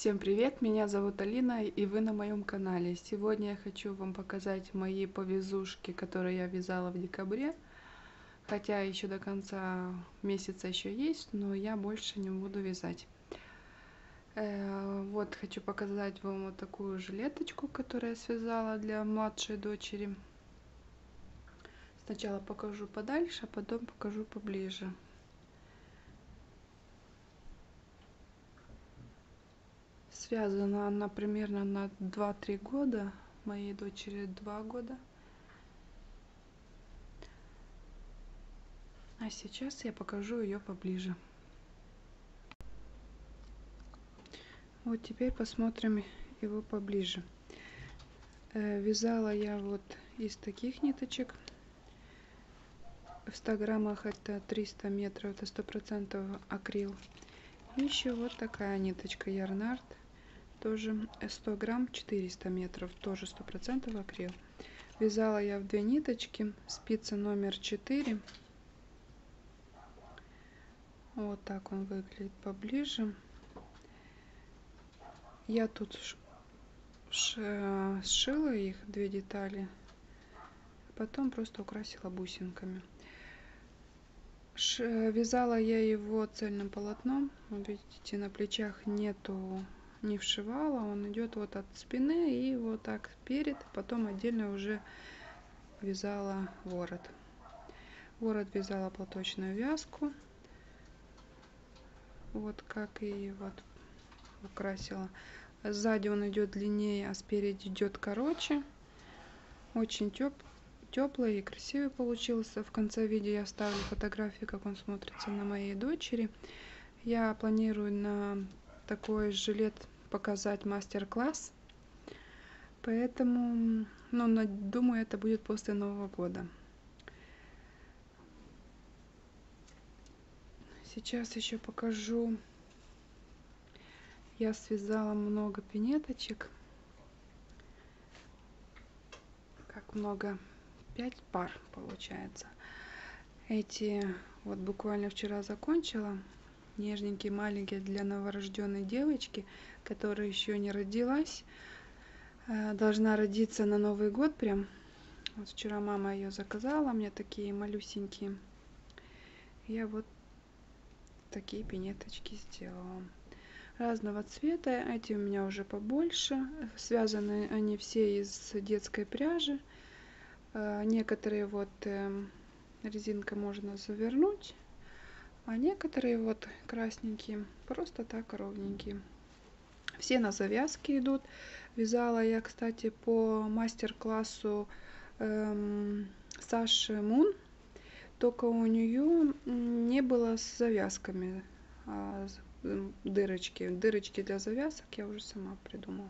Всем привет, меня зовут Алина, и вы на моем канале. Сегодня я хочу вам показать мои повязушки, которые я вязала в декабре. Хотя еще до конца месяца еще есть, но я больше не буду вязать. Вот хочу показать вам вот такую жилеточку, которую я связала для младшей дочери. Сначала покажу подальше, а потом покажу поближе. Связана она примерно на 2-3 года, моей дочери 2 года. А сейчас я покажу ее поближе. Вот теперь посмотрим его поближе. Вязала я вот из таких ниточек. В 100 граммах это 300 метров, это 100% акрил. И еще вот такая ниточка Ярнард, тоже 100 грамм, 400 метров, тоже 100% акрил. Вязала я в 2 ниточки, спица номер 4. Вот так он выглядит поближе. Я тут сшила их 2 детали, потом просто украсила бусинками. Вязала я его цельным полотном. Видите, на плечах нету, не вшивала, он идет вот от спины и вот так перед, потом отдельно уже вязала ворот. Ворот вязала платочную вязку, вот как и вот украсила. Сзади он идет длиннее, а спереди идет короче. Очень теплый и красивый получился. В конце видео я вставлю фотографии, как он смотрится на моей дочери. Я планирую на такой жилет показать мастер-класс, поэтому, думаю, это будет после Нового года. Сейчас еще покажу. Я связала много пинеточек. Как много? 5 пар получается. Эти вот буквально вчера закончила. Нежненькие, маленькие, для новорожденной девочки, которая еще не родилась. Должна родиться на Новый год прям. Вот вчера мама ее заказала, мне такие малюсенькие. Я вот такие пинеточки сделала. Разного цвета. Эти у меня уже побольше. Связаны они все из детской пряжи. Некоторые вот резинка можно завернуть, а некоторые вот красненькие просто так ровненькие. Все на завязке идут. Вязала я, кстати, по мастер-классу Саши Мун, только у нее не было с завязками дырочки для завязок я уже сама придумала.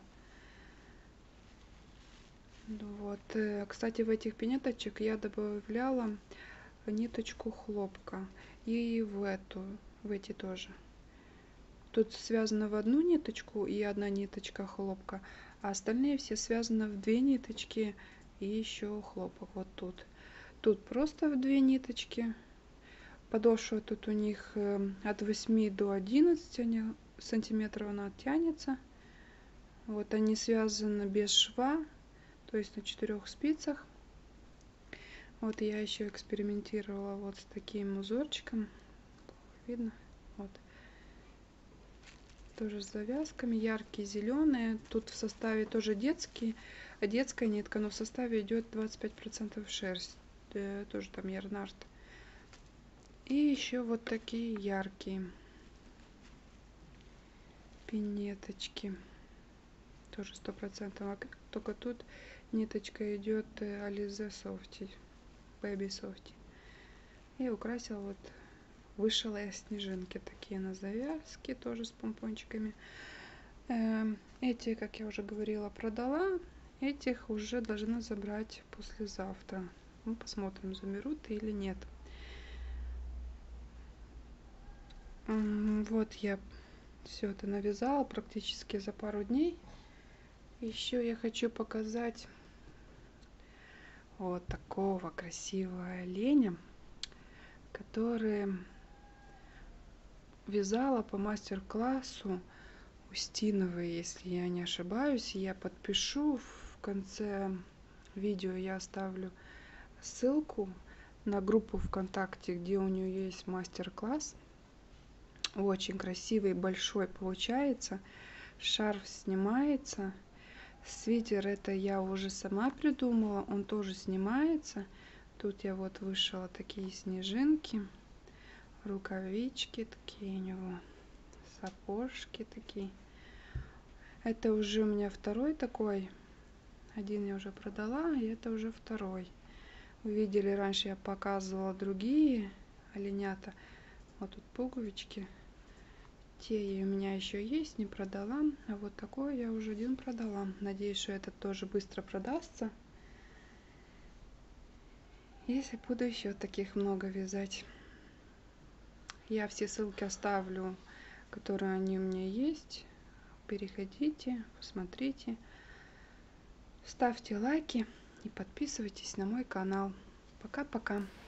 Вот, кстати, в этих пинеточек я добавляла ниточку хлопка и в эти тоже. Тут связано в одну ниточку и одна ниточка хлопка, а остальные все связаны в 2 ниточки и еще хлопок вот тут. Тут просто в 2 ниточки. Подошва тут у них от 8 до 11 сантиметров она тянется. Вот они связаны без шва, то есть на 4 спицах. Вот я еще экспериментировала вот с таким узорчиком. Видно? Вот. Тоже с завязками, яркие зеленые. Тут в составе тоже детская нитка, но в составе идет 25% шерсть. Тоже там Ярнард. И еще вот такие яркие пинеточки. Тоже 100%. Только тут ниточка идет Alize Softy, Baby Softy. И украсила вот, вышила я снежинки такие на завязке, тоже с помпончиками. Эти, как я уже говорила, продала. Этих уже должна забрать послезавтра. Ну, посмотрим, заберут или нет. Вот я все это навязала практически за пару дней. Еще я хочу показать вот такого красивого оленя, который вязала по мастер-классу Устиновой, если я не ошибаюсь. Я подпишу в конце видео, я оставлю ссылку на группу ВКонтакте, где у нее есть мастер-класс. Очень красивый, большой получается. Шарф снимается. Свитер это я уже сама придумала, он тоже снимается. Тут я вот вышила такие снежинки, рукавички такие у него, сапожки такие. Это уже у меня второй такой. Один я уже продала, и это уже второй. Вы видели, раньше я показывала другие оленята. Вот тут пуговички. Те у меня еще есть, не продала. А вот такой я уже один продала. Надеюсь, что этот тоже быстро продастся. Если буду еще таких много вязать. Я все ссылки оставлю, которые они у меня есть. Переходите, посмотрите. Ставьте лайки и подписывайтесь на мой канал. Пока-пока.